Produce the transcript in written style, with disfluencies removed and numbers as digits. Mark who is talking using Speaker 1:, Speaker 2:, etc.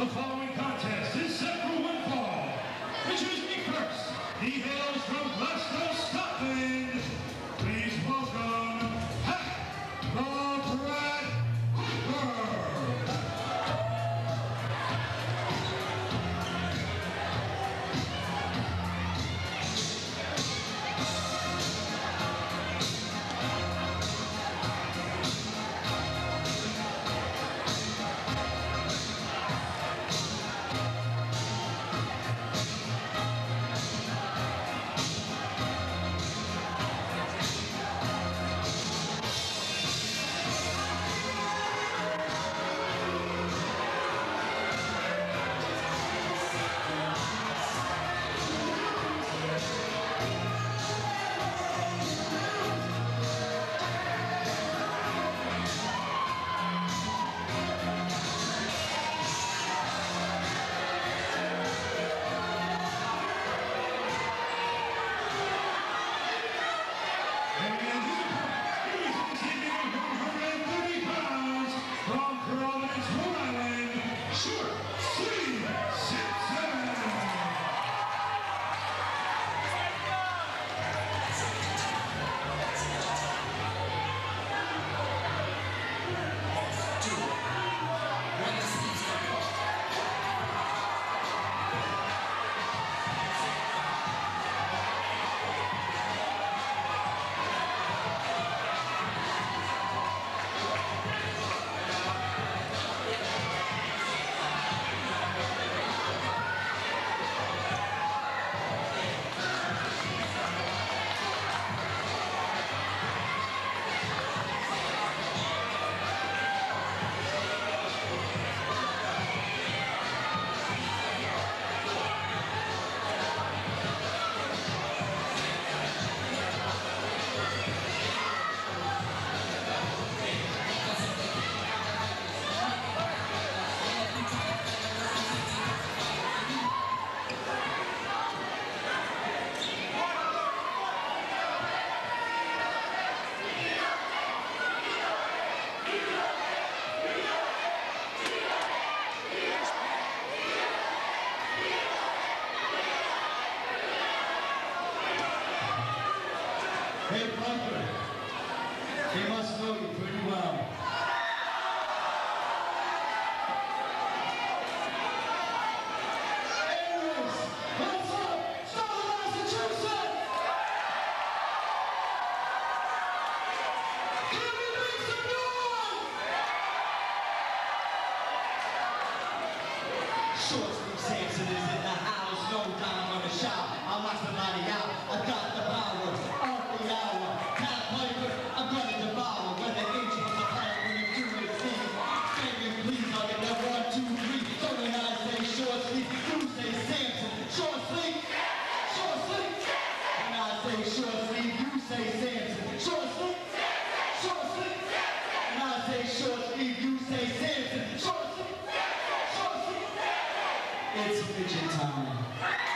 Speaker 1: The following contest is set for one fall. Introducing first, he hails from Stoughton. Please welcome the Brat.
Speaker 2: Hey, Parker, they must know you pretty well. Anyways, what's up? Stoughton, Massachusetts! Can we make some noise? Short sleeve Sampson is in the house, no time on the shot. I'll knock somebody out, I got the power. I'm gonna devour when the angels are flying when they do their thing. Begging, please, I'll get that 1, 2, 3. So when I say short sleep, you say Sampson. Short sleep, short sleep. When I say short sleep, you say Sampson. Short sleep, short sleep. When I say short sleep, you say Sampson. Short sleep, short sleep. It's midget time.